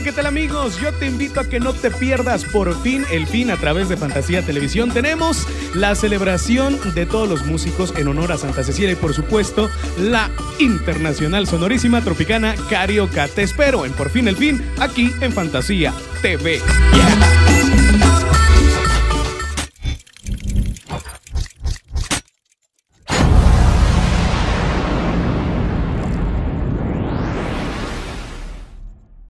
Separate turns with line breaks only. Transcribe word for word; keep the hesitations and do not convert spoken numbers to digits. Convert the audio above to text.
¿qué tal amigos? Yo te invito a que no te pierdas por fin el fin a través de Fantasía Televisión. Tenemos la celebración de todos los músicos en honor a Santa Cecilia y por supuesto la internacional sonorísima tropicana Carioca. Te espero en Por fin el fin aquí en Fantasía T V. Yeah.